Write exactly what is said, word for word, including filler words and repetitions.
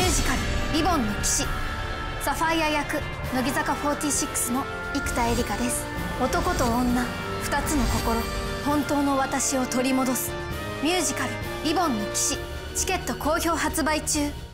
ージカル「リボンの騎士」。サファイア役乃木坂フォーティーシックスの生田絵梨花です。男と女ふたつの心、本当の私を取り戻すミュージカル「リボンの騎士」、チケット好評発売中。